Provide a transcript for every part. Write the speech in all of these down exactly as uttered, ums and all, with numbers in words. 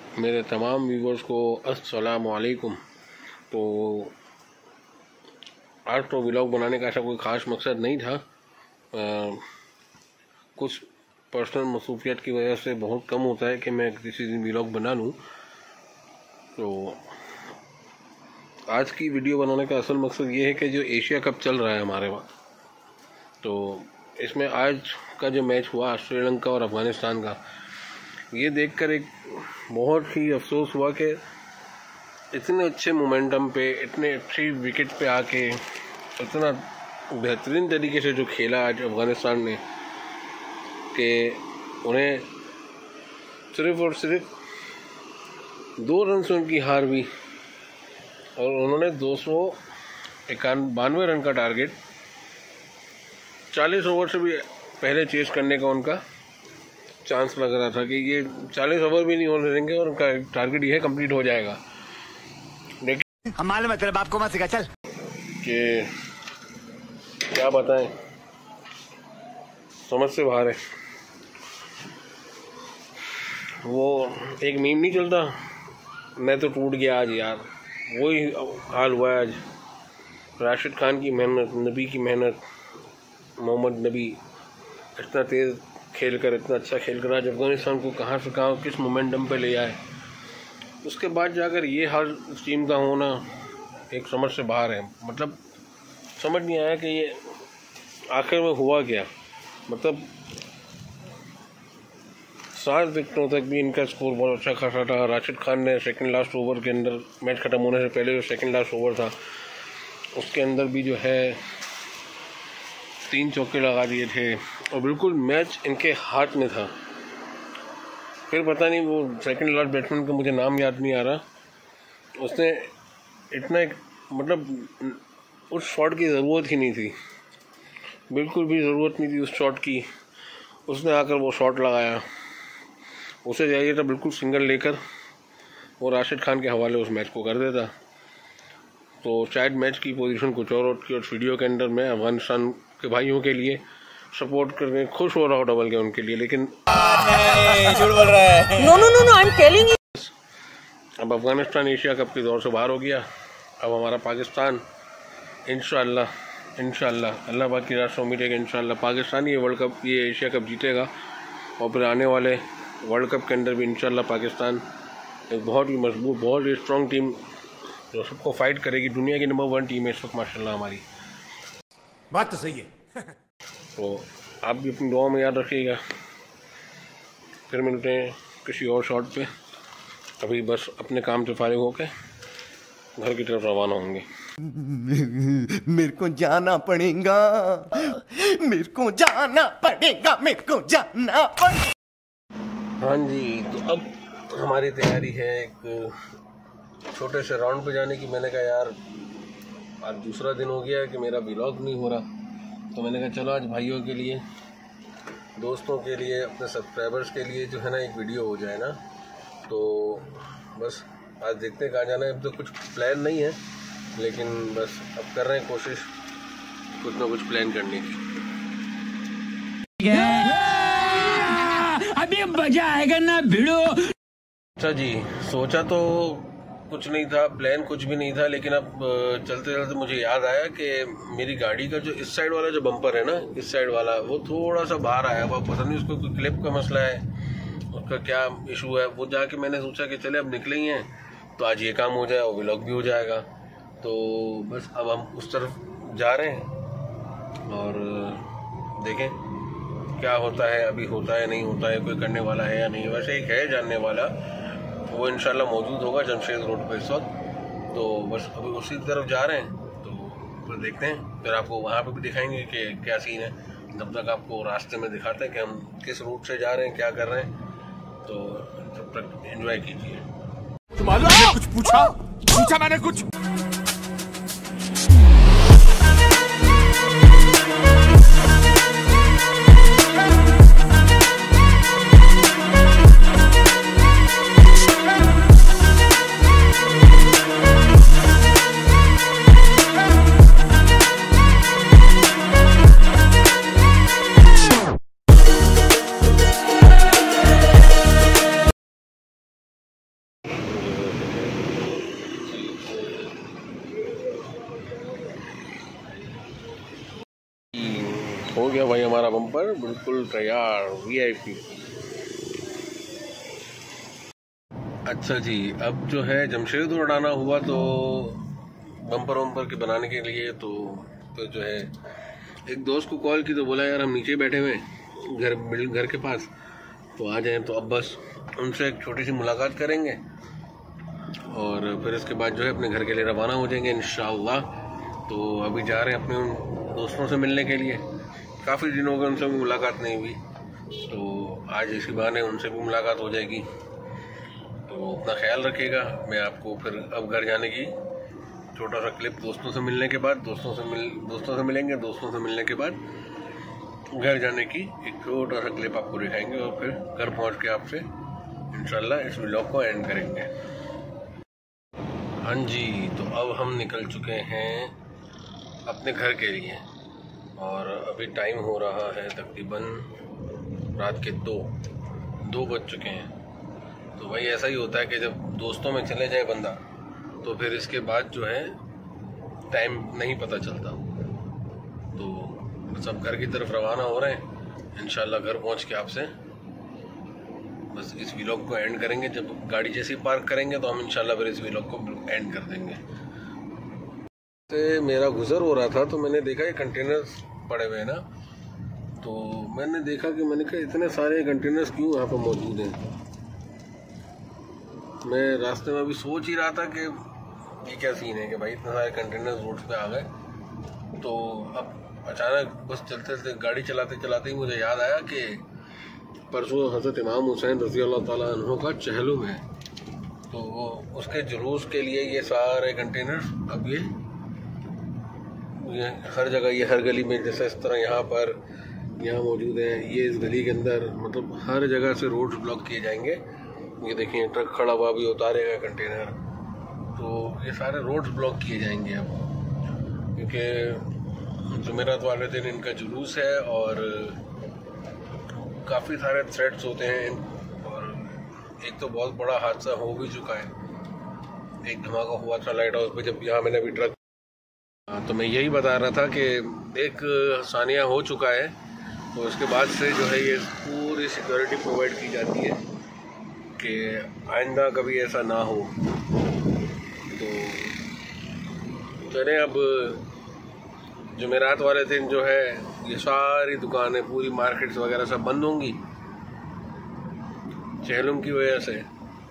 मेरे तमाम व्यूवर्स को अस्सलामु अलैकुम। तो आज तो व्लॉग बनाने का ऐसा कोई ख़ास मकसद नहीं था। आ, कुछ पर्सनल मसरूफियत की वजह से बहुत कम होता है कि मैं किसी दिन व्लॉग बना लूँ। तो आज की वीडियो बनाने का असल मकसद ये है कि जो एशिया कप चल रहा है हमारे वहाँ, तो इसमें आज का जो मैच हुआ श्रीलंका और अफ़गानिस्तान का, ये देखकर एक बहुत ही अफसोस हुआ कि इतने अच्छे मोमेंटम पे, इतने अच्छी विकेट पे आके इतना बेहतरीन तरीके से जो खेला आज अफ़गानिस्तान ने, कि उन्हें सिर्फ और सिर्फ दो रन से उनकी हार हुई और उन्होंने दो सौ इक्यान बानवे रन का टारगेट चालीस ओवर से भी पहले चेस करने का उनका चांस लग रहा था कि ये चालीस ओवर भी नहीं होने देंगे और उनका टारगेट ये कंप्लीट हो जाएगा। लेकिन हमारे मतलब आपको मत सिखा चल कि क्या बताएं, समझ से बाहर है। वो एक मीम नहीं चलता, मैं तो टूट गया आज यार, वही हाल हुआ है आज। राशिद खान की मेहनत, नबी की मेहनत, मोहम्मद नबी इतना तेज़ खेल कर, इतना अच्छा खेल कर आज अफ़गानिस्तान को कहाँ से कहाँ किस मोमेंटम पे ले आए, उसके बाद जाकर ये हाल उस टीम का होना एक समझ से बाहर है। मतलब समझ नहीं आया कि ये आखिर में हुआ क्या। मतलब सात विकेटों तक भी इनका स्कोर बहुत अच्छा खासा था। राशिद खान ने सेकंड लास्ट ओवर के अंदर, मैच ख़त्म होने से पहले जो सेकंड लास्ट ओवर था उसके अंदर भी जो है तीन चौके लगा दिए थे और बिल्कुल मैच इनके हाथ में था। फिर पता नहीं वो सेकंड लास्ट बैट्समैन का मुझे नाम याद नहीं आ रहा, उसने इतना एक, मतलब उस शॉट की ज़रूरत ही नहीं थी, बिल्कुल भी ज़रूरत नहीं थी उस शॉट की। उसने आकर वो शॉट लगाया, उसे चाहिए था बिल्कुल सिंगल लेकर वो राशिद खान के हवाले उस मैच को कर देता, तो शायद मैच की पोजीशन कुछ और होती। और वीडियो के अंदर मैं अफगानिस्तान के भाइयों के लिए सपोर्ट करके खुश हो रहा हूँ डबल के उनके लिए, लेकिन झूठ बोल रहा है। No no no no I am telling you. अब अफगानिस्तान एशिया कप के दौर से बाहर हो गया। अब हमारा पाकिस्तान इंशाअल्लाह इंशाअल्लाह अल्लाह पाक की रात से उम्मीद है कि इंशाअल्लाह पाकिस्तान ये वर्ल्ड कप, ये एशिया कप जीतेगा और फिर आने वाले वर्ल्ड कप के अंदर भी इंशाअल्लाह पाकिस्तान एक बहुत ही मजबूत, बहुत ही स्ट्रॉन्ग टीम जो सबको फाइट करेगी। दुनिया की नंबर वन टीम है इस वक्त माशाल्लाह हमारी। बात तो सही है। तो आप भी अपनी दुआ में याद रखिएगा। फिर मिलते हैं किसी और शॉट पे। अभी बस अपने काम से फारिग होकर घर की तरफ रवाना होंगे। मेरे को जाना पड़ेगा, मेरे को जाना पड़ेगा, मेरे को जाना पड़ेगा। हाँ जी, तो अब हमारी तैयारी है एक छोटे से राउंड पे जाने की। मैंने कहा यार आज दूसरा दिन हो गया है कि मेरा व्लॉग नहीं हो रहा, तो मैंने कहा चलो आज भाइयों के लिए, दोस्तों के लिए, अपने सब्सक्राइबर्स के लिए जो है ना एक वीडियो हो जाए ना। तो बस आज देखते हैं कहाँ जाना है। अब तो कुछ प्लान नहीं है, लेकिन बस अब कर रहे हैं कोशिश कुछ ना कुछ प्लान करने की। अभी मजा आएगा ना भिड़ो। अच्छा जी, सोचा तो कुछ नहीं था, प्लान कुछ भी नहीं था, लेकिन अब चलते चलते मुझे याद आया कि मेरी गाड़ी का जो इस साइड वाला जो बम्पर है ना, इस साइड वाला, वो थोड़ा सा बाहर आया हुआ। पता नहीं उसको कोई क्लिप का मसला है, उसका क्या इशू है। वो जाके मैंने सोचा कि चले अब निकले ही हैं तो आज ये काम हो जाए और व्लॉग भी हो जाएगा। तो बस अब हम उस तरफ जा रहे हैं और देखें क्या होता है। अभी होता है नहीं होता है, कोई करने वाला है या नहीं। वैसे एक है जानने वाला, वो इंशाल्लाह मौजूद होगा जमशेद रोड पर इस वक्त। तो बस अभी उसी तरफ जा रहे हैं, तो फिर देखते हैं, फिर आपको वहाँ पे भी दिखाएंगे कि क्या सीन है। तब तक आपको रास्ते में दिखाते हैं कि हम किस रूट से जा रहे हैं, क्या कर रहे हैं। तो तब तक एंजॉय कीजिए। तुम्हारे कुछ पूछा पूछा मैंने कुछ गया भाई हमारा बम्पर बिल्कुल तैयार, वीआईपी। अच्छा जी, अब जो है जमशेद उड़ाना हुआ तो बम्पर वम्पर के बनाने के लिए तो, तो जो है एक दोस्त को कॉल की तो बोला यार हम नीचे बैठे हुए घर बिल्डिंग घर के पास, तो आ जाएं। तो अब बस उनसे एक छोटी सी मुलाकात करेंगे और फिर इसके बाद जो है अपने घर के लिए रवाना हो जाएंगे इंशाअल्लाह। तो अभी जा रहे हैं अपने उन दोस्तों से मिलने के लिए, काफ़ी दिनों हो गए उनसे भी मुलाकात नहीं हुई, तो आज इसी बहाने उनसे भी मुलाकात हो जाएगी। तो अपना ख्याल रखिएगा। मैं आपको फिर अब घर जाने की छोटा सा क्लिप दोस्तों से मिलने के बाद दोस्तों से मिल दोस्तों से मिलेंगे दोस्तों से मिलने के बाद घर जाने की एक छोटा सा क्लिप आपको दिखाएंगे और फिर घर पहुंच के आपसे इंशाल्लाह इस व्लॉग को एंड करेंगे। हाँ जी, तो अब हम निकल चुके हैं अपने घर के लिए और अभी टाइम हो रहा है तकरीबन रात के दो दो बज चुके हैं। तो भाई ऐसा ही होता है कि जब दोस्तों में चले जाए बंदा तो फिर इसके बाद जो है टाइम नहीं पता चलता। तो सब घर की तरफ रवाना हो रहे हैं, इंशाल्लाह घर पहुंच के आपसे बस इस व्लॉग को एंड करेंगे। जब गाड़ी जैसे ही पार्क करेंगे तो हम इंशाल्लाह फिर इस व्लॉग को एंड कर देंगे। तो मेरा गुजर हो रहा था तो मैंने देखा ये कंटेनर्स पड़े हुए हैं ना, तो मैंने देखा कि मैंने कहा इतने सारे कंटेनर्स क्यों यहाँ पर मौजूद हैं। मैं रास्ते में अभी सोच ही रहा था कि ये क्या सीन है कि भाई इतने सारे कंटेनर्स रोड पे आ गए। तो अब अचानक बस चलते चलते गाड़ी चलाते चलाते ही मुझे याद आया कि परसों हज़रत इमाम हुसैन रज़ी अल्लाह ताला अन्हु का चहलुम है, तो वो उसके जुलूस के लिए ये सारे कंटेनर्स अब ये ये हर जगह, ये हर गली में, जैसे इस तरह यहाँ पर यहाँ मौजूद है, ये इस गली के अंदर, मतलब हर जगह से रोड ब्लॉक किए जाएंगे। ये देखिए ट्रक खड़ा हुआ भी उतारेगा कंटेनर, तो ये सारे रोड्स ब्लॉक किए जाएंगे अब, क्योंकि जुमेरात वाले दिन इनका जुलूस है और काफ़ी सारे थ्रेड्स होते हैं। और एक तो बहुत बड़ा हादसा हो भी चुका है, एक धमाका हुआ था लाइट हाउस पे जब यहाँ मैंने अभी ट्रक, तो मैं यही बता रहा था कि एक सानिया हो चुका है, तो उसके बाद से जो है ये पूरी सिक्योरिटी प्रोवाइड की जाती है कि आइंदा कभी ऐसा ना हो। तो चले अब जुमेरात वाले दिन जो है ये सारी दुकानें, पूरी मार्केट्स वगैरह सब बंद होंगी चहलुम की वजह से।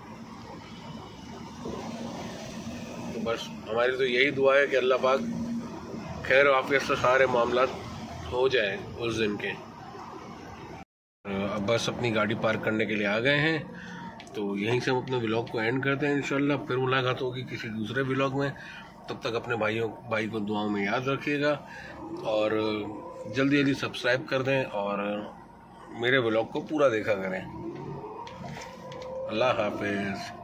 तो बस हमारी तो यही दुआ है कि अल्लाह पाक खैर वाफियत से सारे मामला हो जाए उस दिन के। अब बस अपनी गाड़ी पार्क करने के लिए आ गए हैं, तो यहीं से हम अपने व्लॉग को एंड करते हैं। इंशाल्लाह फिर मुलाकात होगी किसी दूसरे व्लॉग में। तब तक अपने भाइयों भाई को दुआओं में याद रखिएगा और जल्दी जल्दी सब्सक्राइब कर दें और मेरे व्लॉग को पूरा देखा करें। अल्लाह हाफिज़।